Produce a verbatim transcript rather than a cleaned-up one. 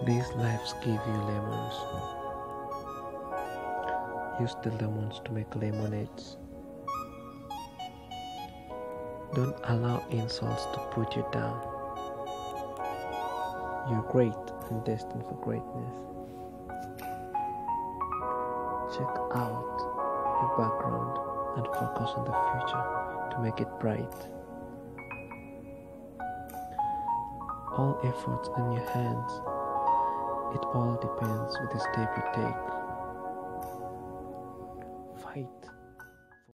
These lives give you lemons. Use the lemons to make lemonades. Don't allow insults to put you down. You're great and destined for greatness. Check out your background and focus on the future to make it bright. All efforts in your hands. It all depends with the step you take.